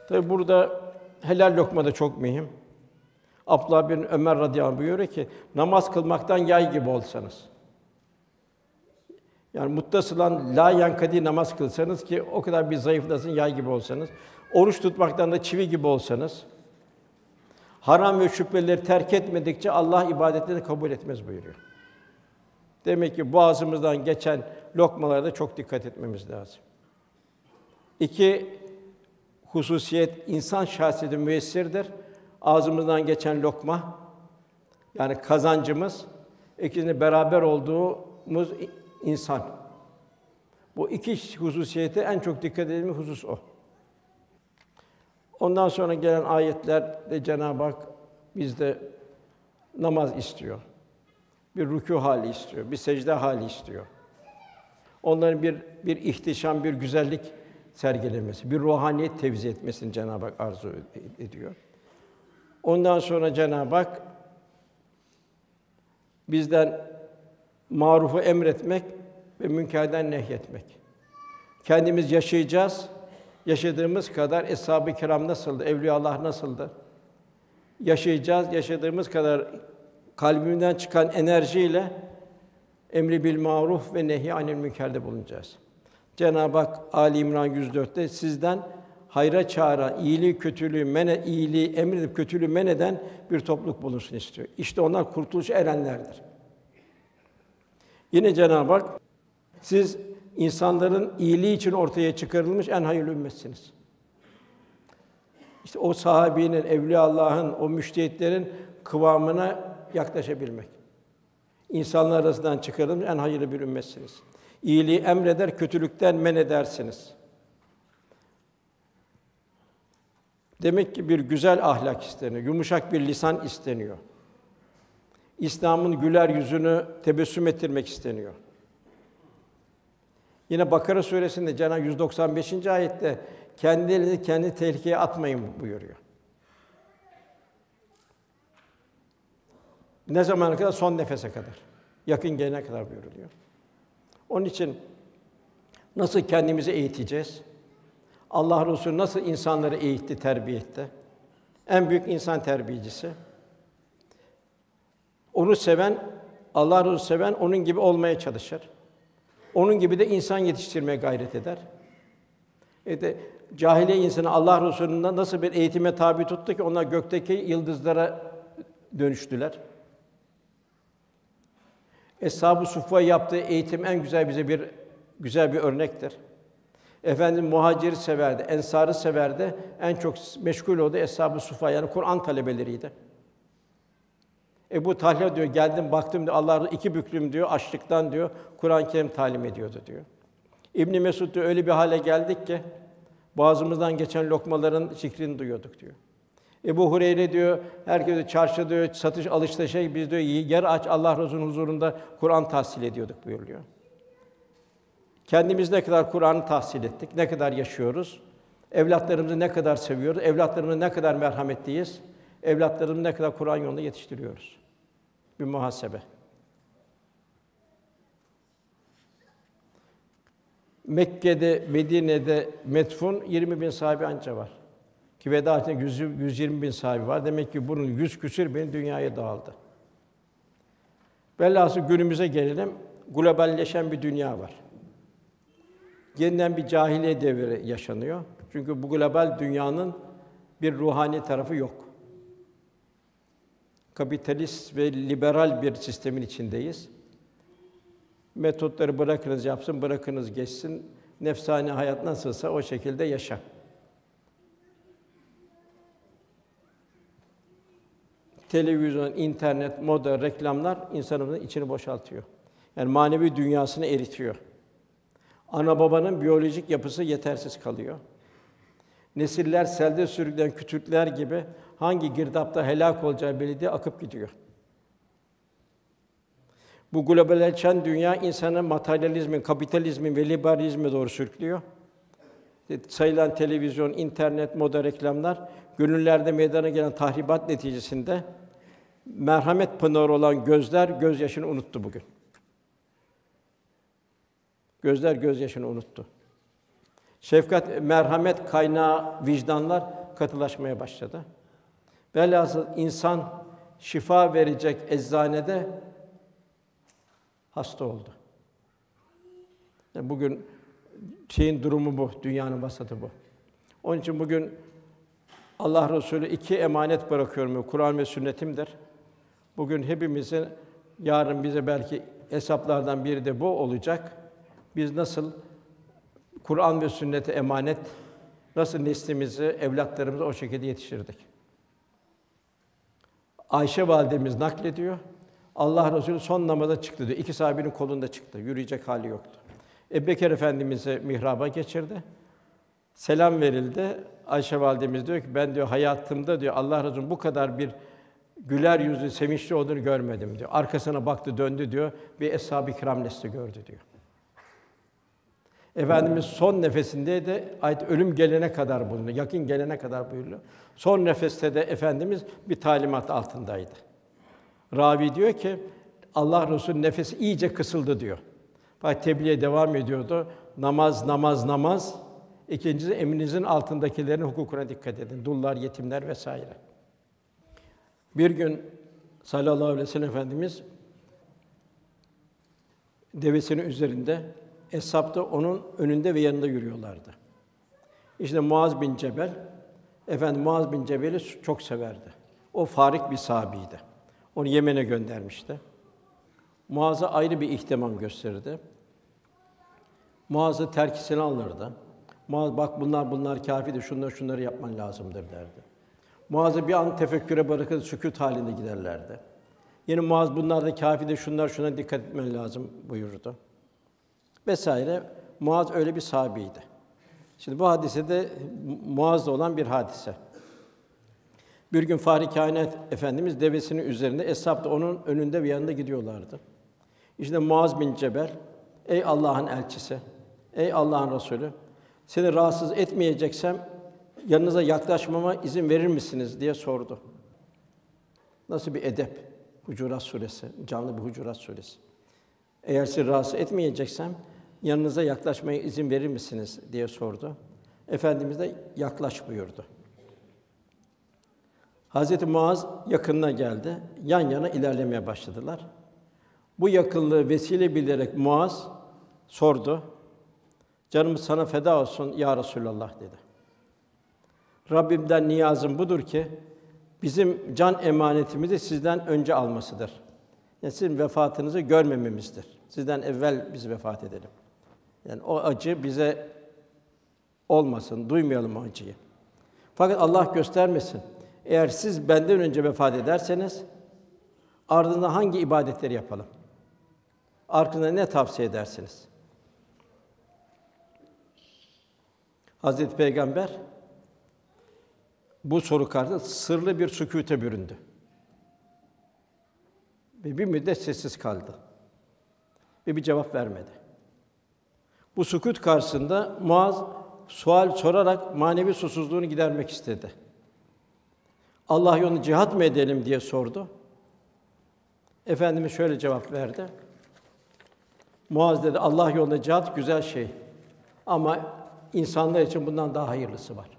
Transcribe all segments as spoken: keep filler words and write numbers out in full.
Tabi burada helal lokma da çok mühim. Abdullah bin Ömer radıyallahu anh buyuruyor ki, namaz kılmaktan yay gibi olsanız. Yani muttasılan la yankadi namaz kılsanız ki o kadar bir zayıflasın, yay gibi olsanız. Oruç tutmaktan da çivi gibi olsanız. Haram ve şüpheleri terk etmedikçe Allah ibadetlerini kabul etmez buyuruyor. Demek ki boğazımızdan geçen lokmalara da çok dikkat etmemiz lazım. İki hususiyet, insan şahsiyeti müessirdir. Ağzımızdan geçen lokma, yani kazancımız, ikisinin beraber olduğumuz insan. Bu iki hususiyete en çok dikkat edildiğimiz husus o. Ondan sonra gelen ayetlerde Cenab-ı Hak bizde namaz istiyor. Bir rükû hali istiyor, bir secde hali istiyor. Onların bir bir ihtişam, bir güzellik sergilemesi, bir ruhaniyet tevzi etmesini Cenab-ı Hak arzu ediyor. Ondan sonra Cenab-ı Hak bizden marufu emretmek ve münkerden nehyetmek. Kendimiz yaşayacağız. Yaşadığımız kadar eshab-ı kiram nasıldı, evliyaullah nasıldı? Yaşayacağız, yaşadığımız kadar kalbimden çıkan enerjiyle emri bil maruf ve nehy anil münkerde bulunacağız. Cenab-ı Hak Ali İmran yüz dörtte sizden hayra çağıran, iyiliği kötülüğü men iyiliği emredip kötülüğü men eden bir topluluk bulunsun istiyor. İşte onlar kurtuluşa erenlerdir. Yine Cenab-ı Hak siz insanların iyiliği için ortaya çıkarılmış en hayırlı ümmetsiniz. İşte o sahabinin, evliyaullah'ın, o müştehitlerin kıvamına yaklaşabilmek. İnsanlar arasından çıkarılmış en hayırlı bir ümmetsiniz. İyiliği emreder, kötülükten men edersiniz. Demek ki bir güzel ahlak isteniyor, yumuşak bir lisan isteniyor. İslam'ın güler yüzünü tebessüm ettirmek isteniyor. Yine Bakara suresinde Cenab-ı Hak yüz doksan beşinci ayette kendilerinizi kendi tehlikeye atmayın buyuruyor. Ne zamana kadar? Son nefese kadar. Yakın gelene kadar buyuruluyor. Onun için nasıl kendimizi eğiteceğiz? Allah Resulü nasıl insanları eğitti, terbiye etti? En büyük insan terbiyecisi. Onu seven, Allah Resulü seven onun gibi olmaya çalışır. Onun gibi de insan yetiştirmeye gayret eder. E de cahiliye insanı Allah Resulü'nden nasıl bir eğitime tabi tuttu ki onlar gökteki yıldızlara dönüştüler. Eshab-ı Suffa'ya yaptığı eğitim en güzel bize bir güzel bir örnektir. Efendimiz muhaciri severdi, ensarı severdi. En çok meşgul olduğu Eshab-ı Suffa yani Kur'an talebeleriydi. Ebu Talha diyor, geldim baktım diyor, Allah iki büklüm diyor, açlıktan diyor, Kur'an-ı Kerim talim ediyordu diyor. İbn Mesud diyor, öyle bir hale geldik ki boğazımızdan geçen lokmaların zikrini duyuyorduk diyor. Ebu Hureyre diyor, herkes çarşıda diyor, satış alışta şey biz diyor, yer aç Allah Resulü'nün huzurunda Kur'an tahsil ediyorduk buyuruyor. Kendimiz ne kadar Kur'an'ı tahsil ettik, ne kadar yaşıyoruz, evlatlarımızı ne kadar seviyoruz, evlatlarımıza ne kadar merhametliyiz, evlatlarımızı ne kadar Kur'an yolunda yetiştiriyoruz. Bir muhasebe. Mekke'de, Medine'de metfun yirmi bin sahabe anca var. Ki veda ettiğinde yüz yirmi bin sahabe var. Demek ki bunun yüz küsür bin dünyaya dağıldı. Velhâsıl günümüze gelelim. Globalleşen bir dünya var. Yeniden bir cahiliye devri yaşanıyor. Çünkü bu global dünyanın bir ruhani tarafı yok. Kapitalist ve liberal bir sistemin içindeyiz. Metotları bırakınız yapsın, bırakınız geçsin. Nefsani hayat nasılsa o şekilde yaşa. Televizyon, internet, moda, reklamlar insanımızın içini boşaltıyor. Yani manevi dünyasını eritiyor. Ana babanın biyolojik yapısı yetersiz kalıyor. Nesiller selde sürüklenen kütükler gibi hangi girdapta helak olacağı belli değil, akıp gidiyor. Bu globalleşen dünya insanı materyalizmin, kapitalizmin ve liberalizme doğru sürüklüyor. Sayılan televizyon, internet, moda, reklamlar gönüllerde meydana gelen tahribat neticesinde merhamet pınarı olan gözler gözyaşını unuttu bugün. Gözler gözyaşını unuttu. Şefkat, merhamet kaynağı vicdanlar katılaşmaya başladı. Velhasıl insan şifa verecek eczanede hasta oldu. Yani bugün şeyin durumu bu, dünyanın vasatı bu. Onun için bugün Allah Resulü iki emanet bırakıyorum, Kur'an ve sünnetimdir. Bugün hepimizin, yarın bize belki hesaplardan biri de bu olacak. Biz nasıl Kur'an ve sünnete emanet, nasıl neslimizi, evlatlarımızı o şekilde yetiştirdik? Ayşe validemiz naklediyor. Allah Resulü son namaza çıktı diyor. İki sahabinin kolunda çıktı. Yürüyecek hali yoktu. Ebubekir Efendimiz'i mihraba geçirdi. Selam verildi. Ayşe validemiz diyor ki ben diyor hayatımda diyor Allah Resulü bu kadar bir güler yüzlü, sevinçli olduğunu görmedim diyor. Arkasına baktı, döndü diyor. Bir eshab-ı kiram nesli gördü diyor. Efendimiz son nefesinde de ayet ölüm gelene kadar bulundu. Yakın gelene kadar buyuruyor. Son nefeste de Efendimiz bir talimat altındaydı. Ravi diyor ki Allah Resulü nefesi iyice kısıldı diyor. Bak tebliğe devam ediyordu. Namaz, namaz, namaz. İkincisi emrinizin altındakilerin hukukuna dikkat edin. Dullar, yetimler vesaire. Bir gün sallallahu aleyhi ve sellem Efendimiz devesinin üzerinde, eshab da onun önünde ve yanında yürüyorlardı. İşte Muaz bin Cebel, efendim Muaz bin Cebel'i çok severdi. O farik bir sahabiydi. Onu Yemen'e göndermişti. Muaz'a ayrı bir ihtimam gösterirdi. Muaz'ı terkisini alırdı. Muaz bak bunlar bunlar kâfidir, şunları şunları yapman lazımdır derdi. Muaz'ı bir an tefekküre bırakır, sükût halinde giderlerdi. Yine Muaz bunlar da kâfidir, şunlar şuna dikkat etmen lazım buyurdu. Vesaire. Muaz öyle bir sahabeydi. Şimdi bu hadise de Muaz'da olan bir hadise. Bir gün Fahri Kâinat Efendimiz devesinin üzerinde, eshab da onun önünde ve yanında gidiyorlardı. İşte Muaz bin Cebel, ey Allah'ın elçisi, ey Allah'ın Resulü, seni rahatsız etmeyeceksem yanınıza yaklaşmama izin verir misiniz diye sordu. Nasıl bir edep? Hucurat Suresi, canlı bir Hucurat Suresi. Eğer sizi rahatsız etmeyeceksem yanınıza yaklaşmaya izin verir misiniz diye sordu. Efendimiz de yaklaş buyurdu. Hazreti Muaz yakınına geldi. Yan yana ilerlemeye başladılar. Bu yakınlığı vesile bilerek Muaz sordu. Canımız sana feda olsun ya Resulallah dedi. Rabbimden niyazım budur ki bizim can emanetimizi sizden önce almasıdır. Yani sizin vefatınızı görmememizdir. Sizden evvel biz vefat edelim. Yani o acı bize olmasın, duymayalım o acıyı. Fakat Allah göstermesin. Eğer siz benden önce vefat ederseniz ardından hangi ibadetleri yapalım? Arkasında ne tavsiye edersiniz? Hazreti Peygamber bu soru karşısında sırlı bir sükûte büründü. Ve bir müddet sessiz kaldı. Ve bir cevap vermedi. Bu sükût karşısında Muaz sual sorarak manevi susuzluğunu gidermek istedi. Allah yolunda cihat mı edelim diye sordu. Efendimiz şöyle cevap verdi. Muaz dedi, Allah yolunda cihat güzel şey. Ama insanlar için bundan daha hayırlısı var.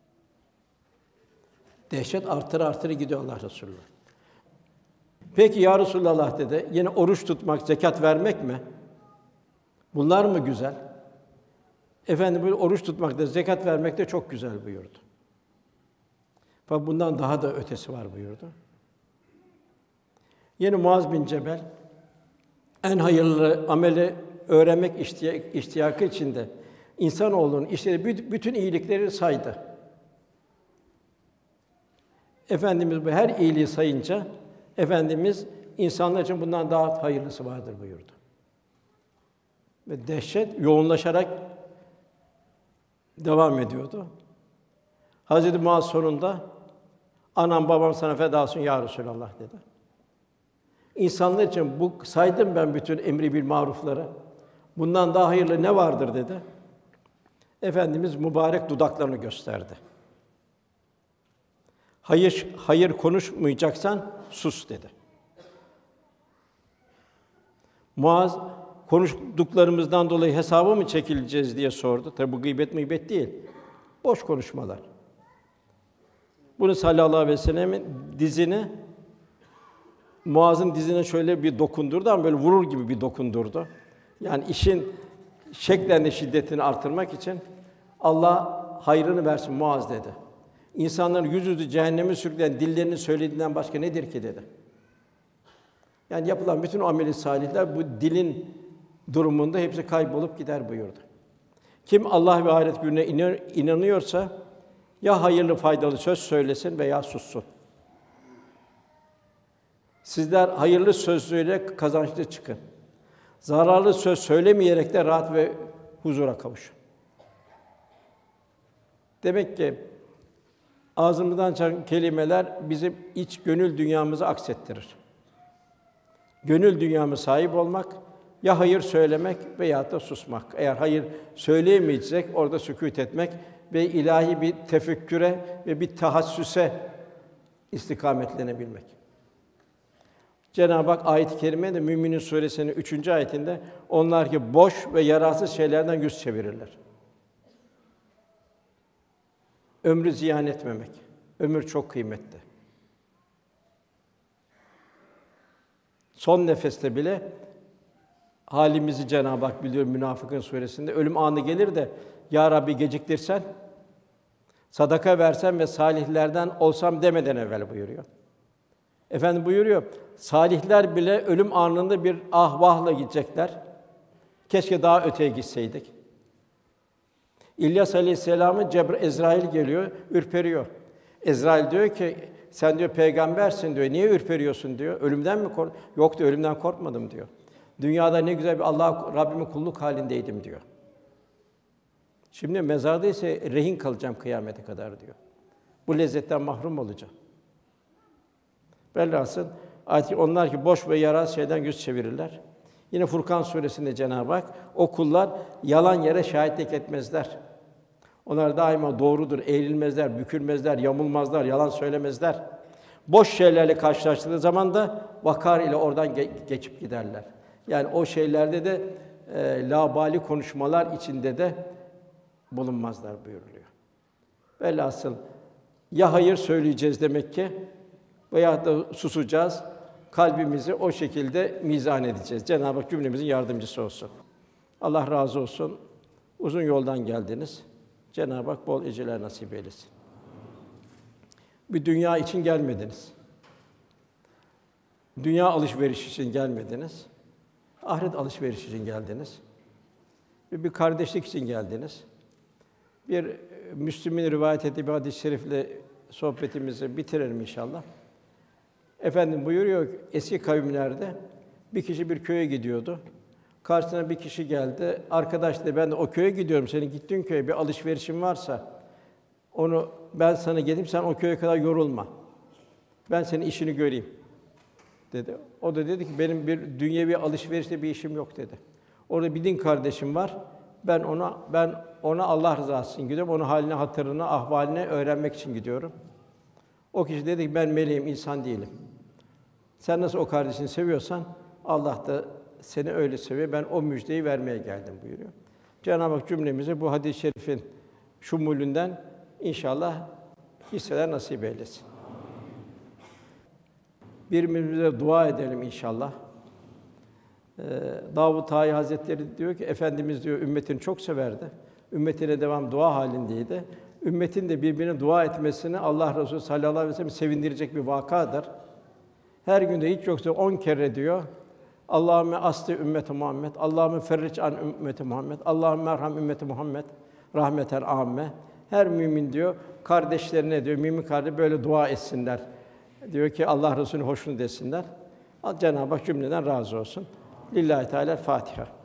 Dehşet artır artır gidiyor Allah Resulü. Peki ya Resulallah dedi, yine oruç tutmak, zekat vermek mi? Bunlar mı güzel? Efendimiz oruç tutmak da, zekat vermek de çok güzel buyurdu. Fakat bundan daha da ötesi var buyurdu. Yine Muaz bin Cebel en hayırlı ameli öğrenmek ihtiya- ihtiyacı içinde insanoğlunun işleri bütün iyilikleri saydı. Efendimiz bu her iyiliği sayınca Efendimiz insanlar için bundan daha hayırlısı vardır buyurdu. Ve dehşet yoğunlaşarak devam ediyordu. Hazreti Muaz sonunda anam babam sana feda olsun ya Resulallah dedi. İnsanlar için bu saydım ben bütün emri bil marufları. Bundan daha hayırlı ne vardır dedi. Efendimiz mübarek dudaklarını gösterdi. Hayır hayır konuşmayacaksan sus dedi. Muaz konuştuklarımızdan dolayı hesaba mı çekileceğiz diye sordu. Tabi bu gıybet mıybet değil. Boş konuşmalar. Bunu sallallahu aleyhi ve sellem'in dizini Muaz'ın dizine şöyle bir dokundurdu ama böyle vurur gibi bir dokundurdu. Yani işin şeklen de şiddetini artırmak için Allah hayrını versin Muaz dedi. İnsanların yüzüstü cehenneme sürükleyen dillerini söylediğinden başka nedir ki dedi. Yani yapılan bütün ameli salihler bu dilin durumunda hepsi kaybolup gider buyurdu. Kim Allah ve ahiret gününe inanıyorsa ya hayırlı faydalı söz söylesin veya sussun. Sizler hayırlı sözleriyle kazançlı çıkın. Zararlı söz söylemeyerek de rahat ve huzura kavuşun. Demek ki ağzımızdan çıkan kelimeler bizim iç gönül dünyamızı aksettirir. Gönül dünyamı sahip olmak, ya hayır söylemek veya da susmak. Eğer hayır söyleyemeyecek, orada sükût etmek ve ilahi bir tefekküre ve bir tahassüse istikametlenebilmek. Cenab-ı Hak ayet-i kerimede Müminin suresinin üçüncü ayetinde onlar ki boş ve yararsız şeylerden yüz çevirirler. Ömrü ziyan etmemek. Ömür çok kıymetli. Son nefeste bile halimizi Cenab-ı Hak biliyor Münafıkın suresinde. Ölüm anı gelir de ya Rabbi geciktirsen, sadaka versen ve salihlerden olsam demeden evvel buyuruyor. Efendim buyuruyor, salihler bile ölüm anında bir ah vahla gidecekler. Keşke daha öteye gitseydik. İlyas Aleyhisselam'ın Cebr Ezrail geliyor, ürperiyor. Ezrail diyor ki, sen diyor peygambersin diyor. Niye ürperiyorsun diyor. Ölümden mi kork? Yok diyor, ölümden korkmadım diyor. Dünyada ne güzel bir Allah Rabbimin kulluk halindeydim diyor. Şimdi mezarda ise rehin kalacağım kıyamete kadar diyor. Bu lezzetten mahrum olacağım. Velhasıl ayet onlar ki boş ve yararsız şeyden yüz çevirirler. Yine Furkan suresinde Cenab-ı Hak o kullar yalan yere şahitlik etmezler. Onlar daima doğrudur, eğrilmezler, bükülmezler, yamulmazlar, yalan söylemezler. Boş şeylerle karşılaştıkları zaman da vakar ile oradan ge- geçip giderler. Yani o şeylerde de e, labali konuşmalar içinde de bulunmazlar buyuruluyor. Velhasıl ya hayır söyleyeceğiz demek ki veya da susacağız. Kalbimizi o şekilde mizan edeceğiz. Cenab-ı Hak cümlemizin yardımcısı olsun. Allah razı olsun. Uzun yoldan geldiniz. Cenab-ı Hak bol eceler nasip eylesin. Bir dünya için gelmediniz. Dünya alışveriş için gelmediniz. Ahiret alışveriş için geldiniz. Ve bir kardeşlik için geldiniz. Bir Müslüm'ün rivayet ettiği bir hadis-i şerifle sohbetimizi bitirelim inşallah. Efendim buyuruyor ki, eski kavimlerde bir kişi bir köye gidiyordu. Karşısına bir kişi geldi. Arkadaş dedi, ben de o köye gidiyorum. Senin gittiğin köye bir alışverişin varsa onu ben sana geleyim, sen o köye kadar yorulma. Ben senin işini göreyim dedi. O da dedi ki benim bir dünyevi alışverişte bir işim yok dedi. Orada bir din kardeşim var. Ben ona ben ona Allah rızası için gidiyorum. Onun halini, hatırını, ahvalini öğrenmek için gidiyorum. O kişi dedi ki ben meleğim, insan değilim. Sen nasıl o kardeşini seviyorsan Allah da seni öyle seviyor. Ben o müjdeyi vermeye geldim buyuruyor. Cenab-ı Hak cümlemize bu hadis-i şerifin şumulünden inşallah hisseler nasip eylesin. Birbirimize dua edelim inşallah. Ee, Davud Tayi Hazretleri diyor ki efendimiz diyor ümmetini çok severdi. Ümmetine devam dua halindeydi. Ümmetin de birbirine dua etmesini Allah Resulü sallallahu aleyhi ve sellem sevindirecek bir vakadır. Her günde hiç yoksa on kere diyor. Allahümme asli ümmeti Muhammed, Allahümme ferric an ümmeti Muhammed, Allahümme merham ümmeti Muhammed, rahmeten âmme. Her mümin diyor kardeşlerine diyor mümin kardeş böyle dua etsinler. Diyor ki Allah Resulü'nün hoşnut etsinler. Cenab-ı Hak cümleden razı olsun. Lillahi Teala Fatiha.